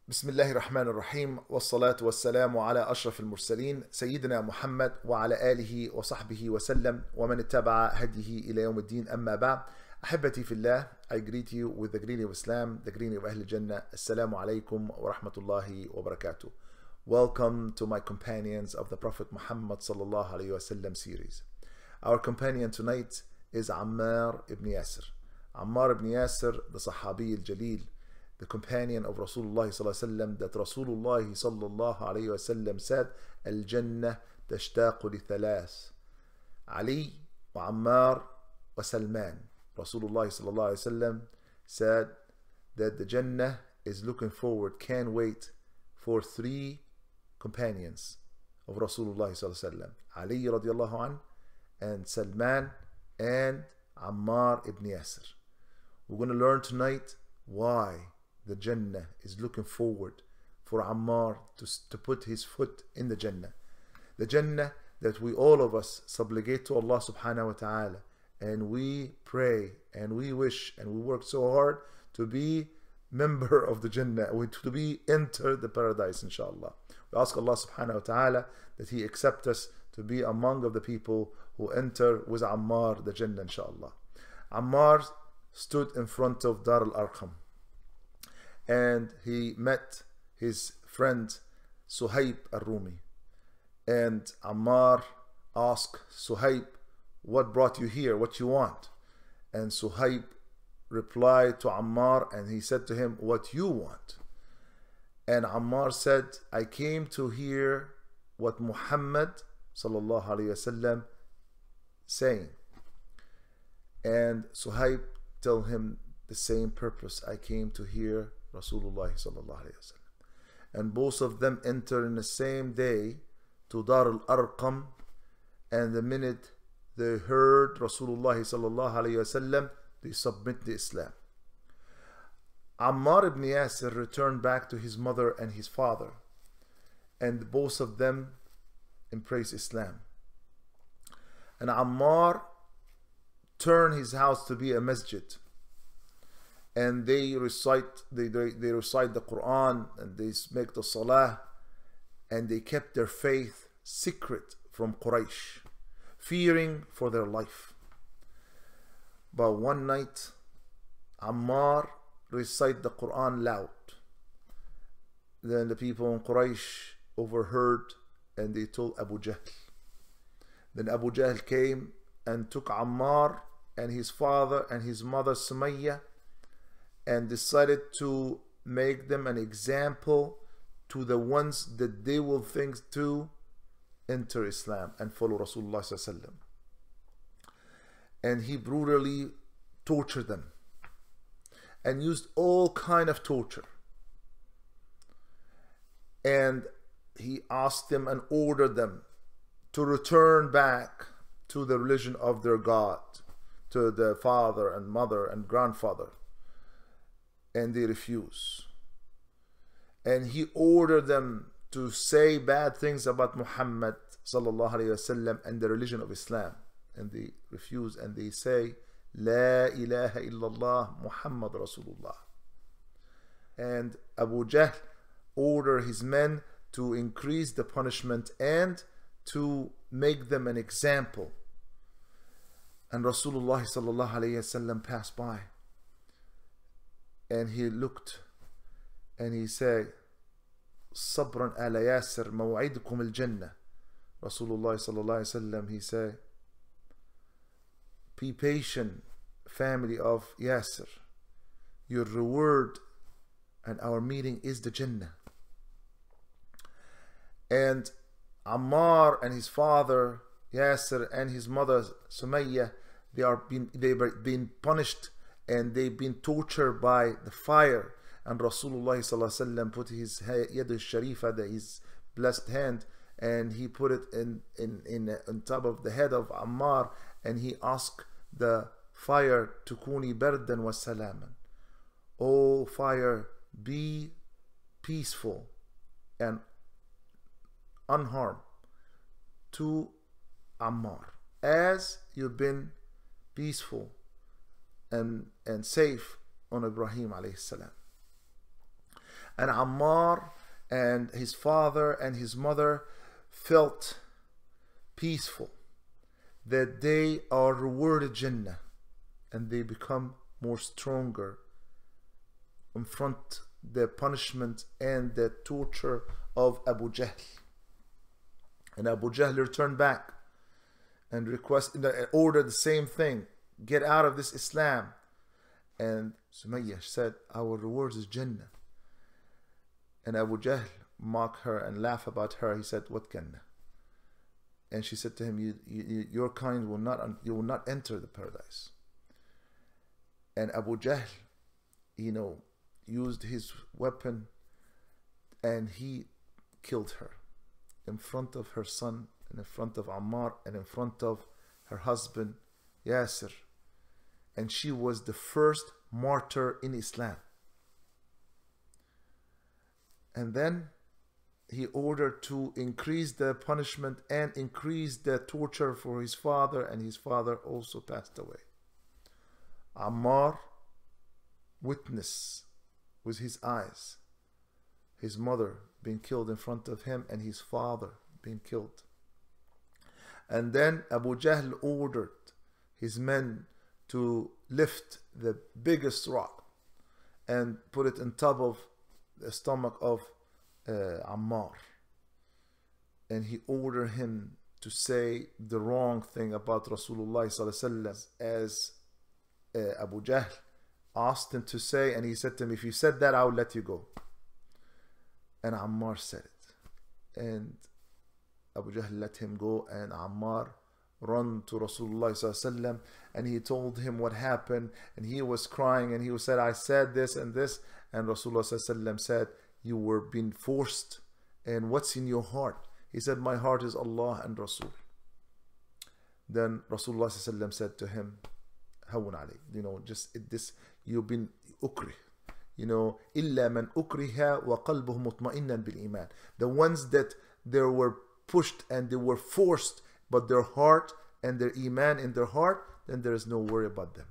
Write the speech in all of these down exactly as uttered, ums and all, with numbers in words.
بسم الله الرحمن الرحيم والصلاة والسلام على أشرف المرسلين سيدنا محمد وعلى آله وصحبه وسلم ومن اتبع هديه إلى يوم الدين. أما بعد, أحبتي في الله, I greet you with the greeting of Islam, the greeting of Ahl Jannah. Assalamu alaikum wa rahmatullahi wa barakatuh. Welcome to my companions of the Prophet Muhammad sallallahu alayhi wa sallam series. Our companion tonight is Ammar ibn Yasir. Ammar ibn Yasir, the Sahabi al-Jalil, the companion of Rasulullah sallallahu alaihi wasallam, that Rasulullah sallallahu alaihi wasallam said, "Al-Jannah tashtaqu li thalas, Ali wa Ammar wa Salman." Rasulullah sallallahu alaihi wasallam said that the Jannah is looking forward, can't wait for three companions of Rasulullah sallallahu alaihi wasallam: Ali radiallahu an, and Salman, and Ammar ibn Yasir. We're going to learn tonight why the Jannah is looking forward for Ammar to, to put his foot in the Jannah. The Jannah that we all of us supplicate to Allah subhanahu wa ta'ala, and we pray and we wish and we work so hard to be member of the Jannah, to be enter the paradise, inshallah. We ask Allah subhanahu wa ta'ala that He accept us to be among of the people who enter with Ammar the Jannah, inshallah. Ammar stood in front of Dar al-Arqam, and he met his friend Suhaib al-Rumi. And Ammar asked Suhaib, "What brought you here? What you want?" And Suhaib replied to Ammar, and he said to him, "What you want?" And Ammar said, "I came to hear what Muhammad sallallahu alayhi wasallam saying." And Suhaib told him the same purpose: "I came to hear Rasulullah sallallahu alayhi wasallam." And both of them enter in the same day to Dar al-Arqam, and the minute they heard Rasulullah sallallahu alayhi wasallam, they submit to Islam. Ammar ibn Yasir returned back to his mother and his father, and both of them embraced Islam. And Ammar turned his house to be a masjid, and they recite they, they, they recite the Quran, and they make the Salah, and they kept their faith secret from Quraysh, fearing for their life. But one night, Ammar recited the Quran loud. Then the people in Quraysh overheard, and they told Abu Jahl. Then Abu Jahl came and took Ammar and his father and his mother Sumayya, and decided to make them an example to the ones that they will think to enter Islam and follow Rasulullah sallallahu alaihi wasallam. And he brutally tortured them and used all kind of torture. And he asked them and ordered them to return back to the religion of their God, to their father and mother and grandfather. And they refuse. And he ordered them to say bad things about Muhammad sallallahu alayhi wasallam and the religion of Islam. And they refuse, and they say, "La ilaha illallah Muhammad Rasulullah." And Abu Jahl ordered his men to increase the punishment and to make them an example. And Rasulullah sallallahu alayhi wasallam passed by, and he looked and he said, "Sabran ala Yasir maw'idukum al-Jannah." Rasulullah sallallahu alayhi wasallam, he said, "Be patient, family of Yasir. Your reward and our meeting is the Jannah." And Ammar and his father Yasir and his mother Sumayya, they are being they were being punished, and they've been tortured by the fire. And Rasulullah sallallahu alaihi wasallam put his yad al-sharifa, his blessed hand, and he put it in in in on top of the head of Ammar, and he asked the fire to kuni bardan wa salaman. "Oh fire, be peaceful and unharmed to Ammar, as you've been peaceful and and safe on Ibrahim alayhi salam." And Ammar and his father and his mother felt peaceful that they are rewarded Jannah, and they become more stronger in front the punishment and the torture of Abu Jahl. And Abu Jahl returned back and requested, ordered the same thing, get out of this Islam. And Sumayyah said, our reward is Jannah. And Abu Jahl mocked her and laughed about her. He said, what Jannah? And she said to him, you, you, your kind will not, you will not enter the paradise. And Abu Jahl, you know, used his weapon and he killed her in front of her son, and in front of Ammar, and in front of her husband Yasir. And she was the first martyr in Islam. And then he ordered to increase the punishment and increase the torture for his father, and his father also passed away. Ammar witnessed with his eyes his mother being killed in front of him and his father being killed. And then Abu Jahl ordered his men to lift the biggest rock and put it on top of the stomach of uh, Ammar. And he ordered him to say the wrong thing about Rasulullah sallallahu alaihi wasallam, as uh, Abu Jahl asked him to say, and he said to him, if you said that, I will let you go. And Ammar said it. And Abu Jahl let him go, and Ammar ran to Rasulullah sallallahu alaihi wasallam, and he told him what happened, and he was crying, and he said, I said this and this. And Rasulullah sallallahu alaihi wasallam said, you were being forced, and what's in your heart? He said, my heart is Allah and Rasul. Then Rasulullah sallallahu alaihi wasallam said to him, Hawun alayk, you know, just it, this, you've been ukrih. You know, إِلَّا مَنْ أُكْرِهَا وَقَلْبُهُ مُطْمَئِنًّا بِالْإِيمَانِ. The ones that they were pushed and they were forced, but their heart and their iman in their heart, then there is no worry about them.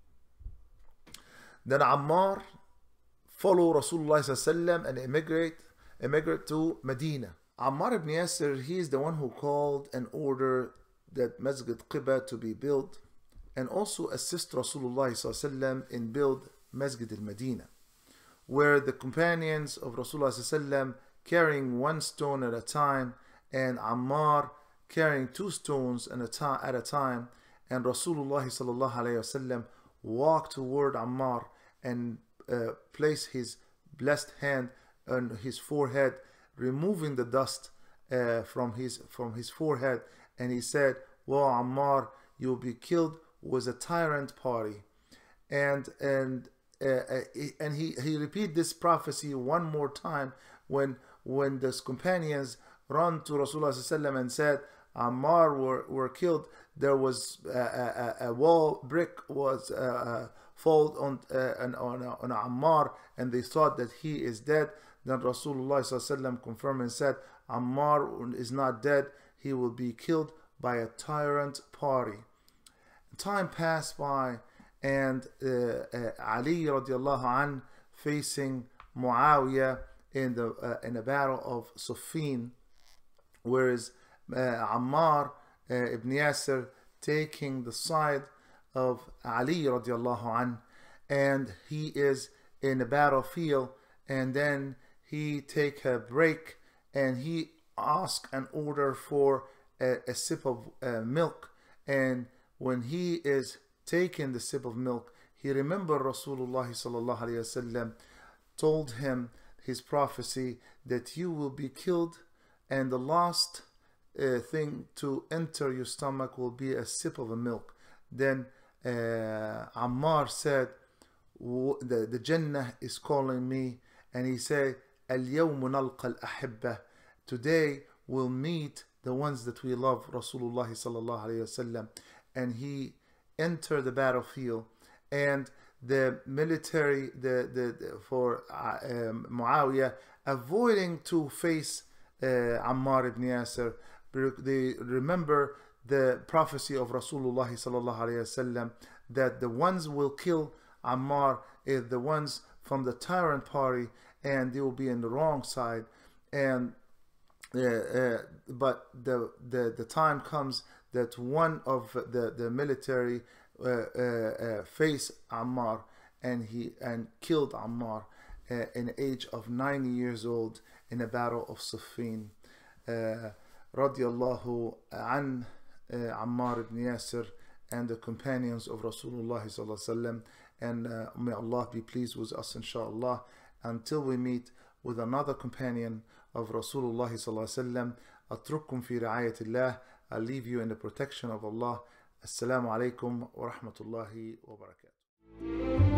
Then Ammar followed Rasulullah sallallahu alaihi wasallam and immigrate, immigrate to Medina. Ammar ibn Yasir, he is the one who called and ordered that Masjid Quba to be built, and also assist Rasulullah sallallahu alaihi wasallam in build Masjid al-Medina, where the companions of Rasulullah sallallahu alaihi wasallam carrying one stone at a time, and Ammar carrying two stones at a time, at a time and Rasulullah sallallahu alaihi wasallam walked toward Ammar and uh, placed his blessed hand on his forehead, removing the dust uh, from his from his forehead, and he said, "Well, Ammar, you'll be killed with a tyrant party." And and uh, and he he repeated this prophecy one more time when when the companions ran to Rasulullah sallallahu alaihi wasallam and said, Ammar were, were killed. There was a, a, a wall brick was uh, fall on uh, on, on, on Ammar, and they thought that he is dead. Then Rasulullah sallallahu alaihi wasallam confirmed and said, Ammar is not dead. He will be killed by a tyrant party. Time passed by, and uh, uh, Ali radiallahu anh facing Muawiyah in the uh, in a battle of Siffin, whereas uh, Ammar uh, ibn Yasir taking the side of Ali radiallahu anh, and he is in the battlefield, and then he take a break and he ask an order for a, a sip of uh, milk. And when he is taking the sip of milk, he remembered Rasulullah sallallahu alaihi wasallam told him his prophecy that you will be killed, and the last uh, thing to enter your stomach will be a sip of a milk. Then uh, Ammar said, the, the Jannah is calling me, and he said, Al-yawmu nalqa al-ahibba, today we'll meet the ones that we love, Rasulullah sallallahu alaihi wasallam. And he entered the battlefield, and the military the, the, the for uh, um, Muawiyah, avoiding to face uh, Ammar ibn Yasir, they remember the prophecy of Rasulullah sallallahu alaihi wasallam that the ones will kill Ammar is the ones from the tyrant party, and they will be in the wrong side. And uh, uh, but the, the the time comes that one of the the military uh, uh, uh, faced Ammar, and he and killed Ammar uh, in the age of ninety years old in the battle of Siffin. Uh, Radiallahu an uh, Ammar ibn Yasir and the companions of Rasulullah sallallahu alaihi wasallam, and uh, may Allah be pleased with us, inshallah, until we meet with another companion of Rasulullah sallallahu alaihi wasallam. Atrukum fi ri'ayatillah. I leave you in the protection of Allah. Assalamu alaikum wa rahmatullahi wa barakatuh.